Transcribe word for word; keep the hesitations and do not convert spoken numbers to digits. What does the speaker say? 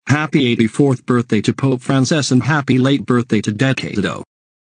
Happy eighty-fourth birthday to Pope Francis and happy late birthday to Dekeiido.